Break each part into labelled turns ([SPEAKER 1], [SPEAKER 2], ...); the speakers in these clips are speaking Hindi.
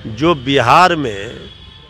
[SPEAKER 1] जो बिहार में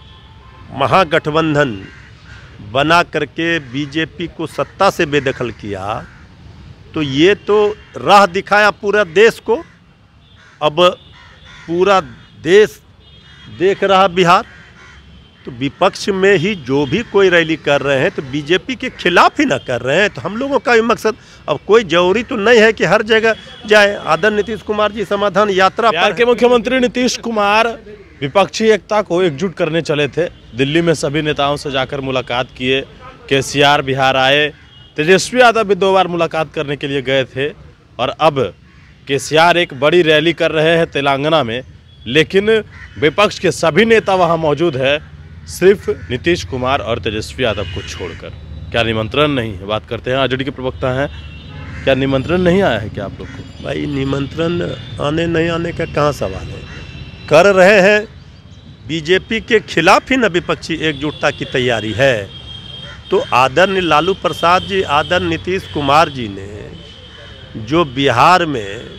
[SPEAKER 1] महागठबंधन बना करके बीजेपी को सत्ता से बेदखल किया, तो ये तो राह दिखाया पूरा देश को। अब पूरा देश देख रहा बिहार, तो विपक्ष में ही जो भी कोई रैली कर रहे हैं तो बीजेपी के खिलाफ ही ना कर रहे हैं। तो हम लोगों का भी मकसद, अब कोई जरूरी तो नहीं है कि हर जगह जाए। आदरणीय नीतीश कुमार जी समाधान यात्रा
[SPEAKER 2] बिहार के मुख्यमंत्री नीतीश कुमार विपक्षी एकता को एकजुट करने चले थे। दिल्ली में सभी नेताओं से जाकर मुलाकात किए। केसीआर बिहार आए, तेजस्वी यादव भी 2 बार मुलाकात करने के लिए गए थे। और अब केसीआर एक बड़ी रैली कर रहे हैं तेलंगाना में, लेकिन विपक्ष के सभी नेता वहां मौजूद है, सिर्फ नीतीश कुमार और तेजस्वी यादव को छोड़कर। क्या निमंत्रण नहीं है? बात करते हैं, आरजेडी के प्रवक्ता हैं। क्या निमंत्रण नहीं आया है क्या आप लोग को?
[SPEAKER 1] भाई, निमंत्रण आने नहीं आने का कहाँ सवाल है। कर रहे हैं बीजेपी के खिलाफ ही न विपक्षी एकजुटता की तैयारी है। तो आदरणीय लालू प्रसाद जी, आदरणीय नीतीश कुमार जी ने जो बिहार में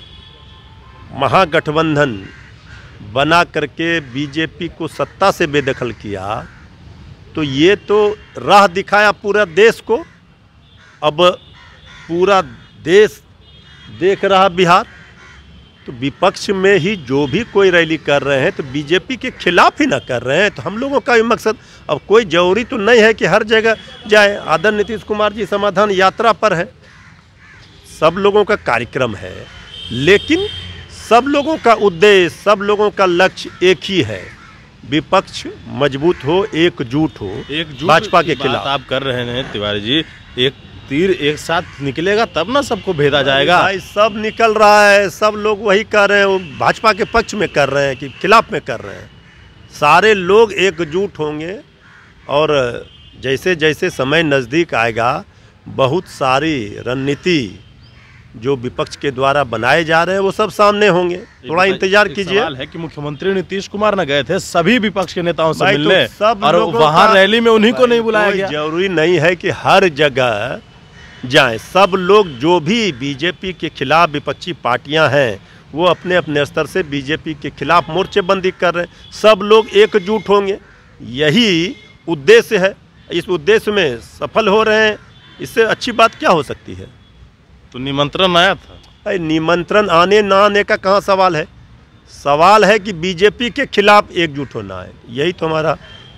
[SPEAKER 1] महागठबंधन बना करके बीजेपी को सत्ता से बेदखल किया, तो ये तो राह दिखाया पूरा देश को। अब पूरा देश देख रहा बिहार, तो विपक्ष में ही जो भी कोई रैली कर रहे हैं तो बीजेपी के खिलाफ ही ना कर रहे हैं। तो हम लोगों का भी मकसद, अब कोई जरूरी तो नहीं है कि हर जगह जाए। आदरणीय नीतीश कुमार जी समाधान यात्रा पर है, सब लोगों का कार्यक्रम है, लेकिन सब लोगों का उद्देश्य, सब लोगों का लक्ष्य एक ही है, विपक्ष मजबूत हो, एकजुट हो भाजपा के खिलाफ।
[SPEAKER 2] आप कर रहे हैं तिवारी जी, एक तीर एक साथ निकलेगा तब ना सबको भेदा जाएगा।
[SPEAKER 1] भाई, सब निकल रहा है, सब लोग वही कर रहे हैं, वो भाजपा के पक्ष में कर रहे हैं कि खिलाफ में कर रहे हैं। सारे लोग एकजुट होंगे और जैसे जैसे समय नज़दीक आएगा, बहुत सारी रणनीति जो विपक्ष के द्वारा बनाए जा रहे हैं वो सब सामने होंगे। थोड़ा इंतजार कीजिए।
[SPEAKER 2] सवाल है कि मुख्यमंत्री नीतीश कुमार न गए थे सभी विपक्ष के नेताओं से मिलने,
[SPEAKER 1] तो सब
[SPEAKER 2] और वहां रैली में उन्हीं को नहीं बुलाया गया।
[SPEAKER 1] जरूरी नहीं है कि हर जगह जाएं। सब लोग जो भी बीजेपी के खिलाफ विपक्षी पार्टियां हैं वो अपने अपने स्तर से बीजेपी के खिलाफ मोर्चेबंदी कर रहे हैं। सब लोग एकजुट होंगे, यही उद्देश्य है। इस उद्देश्य में सफल हो रहे हैं, इससे अच्छी बात क्या हो सकती है।
[SPEAKER 2] तो निमंत्रण आया था?
[SPEAKER 1] अरे, निमंत्रण आने ना आने का कहाँ सवाल है। सवाल है कि बीजेपी के खिलाफ एकजुट होना है, यही तो हमारा।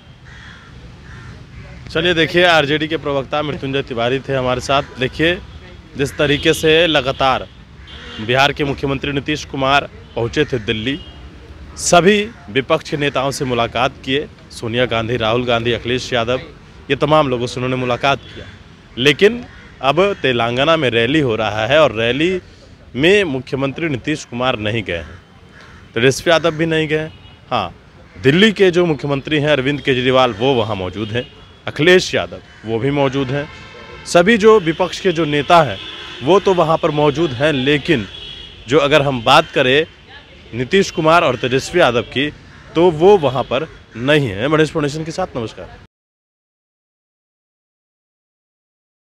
[SPEAKER 2] चलिए देखिए, आरजेडी के प्रवक्ता मृत्युंजय तिवारी थे हमारे साथ। देखिए जिस तरीके से लगातार बिहार के मुख्यमंत्री नीतीश कुमार पहुंचे थे दिल्ली, सभी विपक्ष के नेताओं से मुलाकात किए। सोनिया गांधी, राहुल गांधी, अखिलेश यादव, ये तमाम लोगों से उन्होंने मुलाकात किया। लेकिन अब तेलंगाना में रैली हो रहा है और रैली में मुख्यमंत्री नीतीश कुमार नहीं गए हैं, तेजस्वी यादव भी नहीं गए। हाँ, दिल्ली के जो मुख्यमंत्री हैं अरविंद केजरीवाल, वो वहाँ मौजूद हैं। अखिलेश यादव वो भी मौजूद हैं। सभी जो विपक्ष के जो नेता हैं वो तो वहाँ पर मौजूद हैं, लेकिन जो अगर हम बात करें नीतीश कुमार और तेजस्वी यादव की, तो वो वहाँ पर नहीं है। मनीष फाउंडेशन के साथ नमस्कार।